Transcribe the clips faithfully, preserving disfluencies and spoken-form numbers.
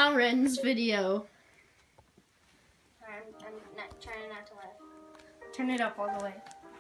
Corrins video. I'm, I'm not trying not to laugh. Turn it up all the way.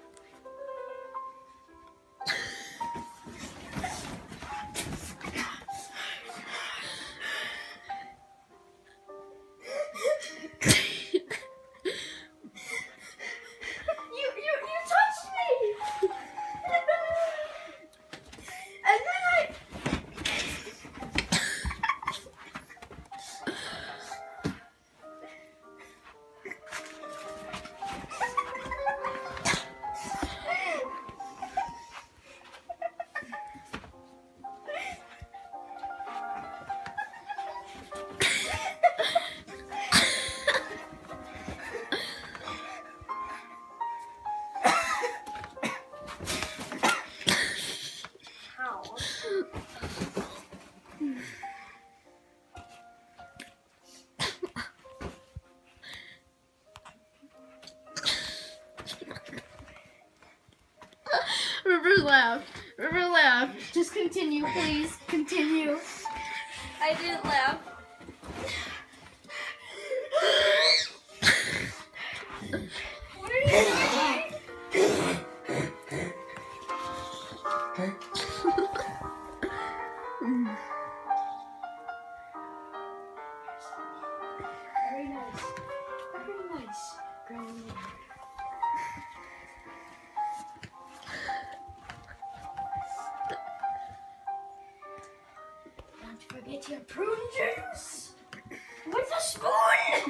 River laughed. River laughed. Just continue, please. Continue. I didn't laugh. What are you doing? Very nice. Very nice. Growing up. Don't forget your prune juice with a spoon.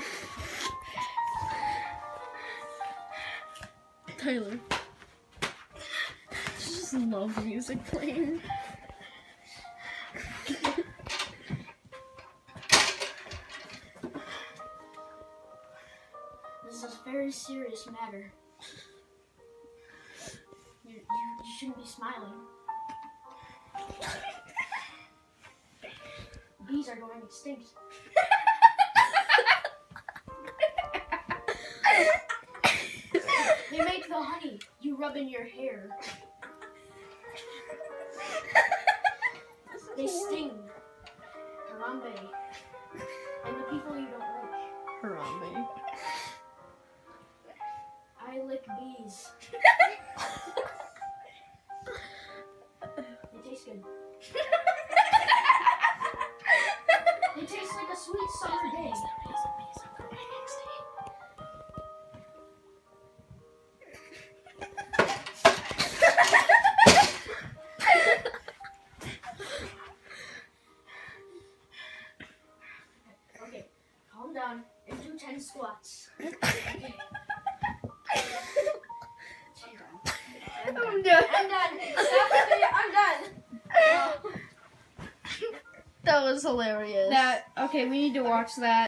Tyler. I just love music playing. This is a very serious matter. You, you, you shouldn't be smiling. Bees are going extinct. They make the honey you rub in your hair. They sting. Harambe. And the people you don't like. Harambe. I lick bees. They taste good. They taste like a sweet summer day. Okay, calm down and do ten squats. Okay. I'm done. I'm done. I'm done. Stop the video. I'm done. That was hilarious. That okay, we need to watch that.